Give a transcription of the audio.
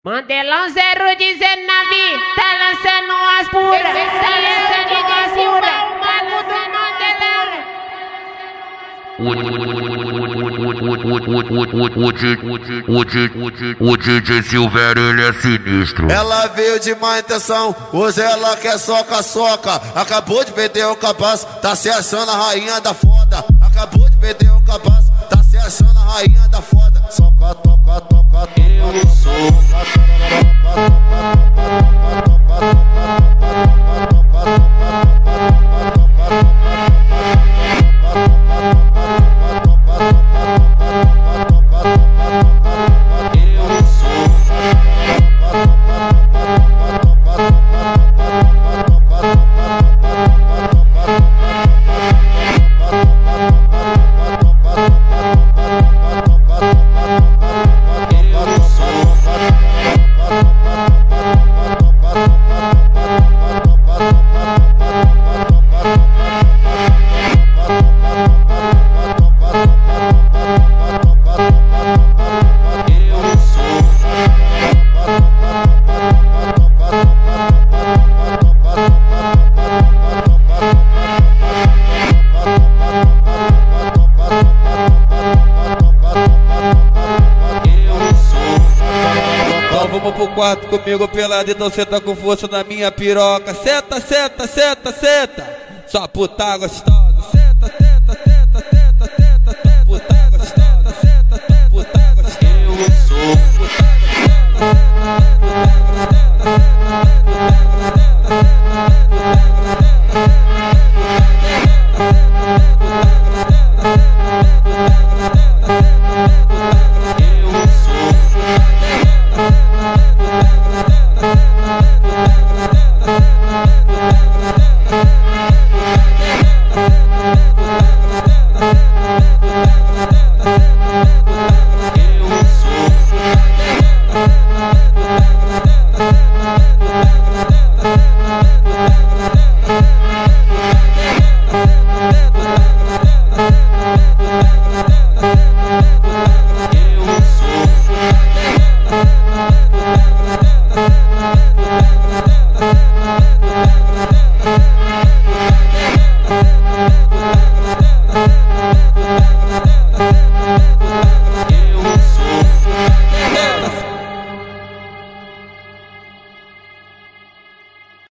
Mandelão 019 tá lançando as puras, tá lançando as puras, o mago do Mandelão. O DJ Silvério, ele é sinistro. Ela veio de má intenção, hoje ela quer soca-soca. Acabou de perder o capaz, tá se achando a rainha da foda. Acabou de perder o capaz, tá se achando a rainha da foda. Soca, toca, toca, toca. Eu sou. Vamos pro quarto comigo pelado, então senta com força na minha piroca. Seta, seta, seta, seta, só puta gostosa.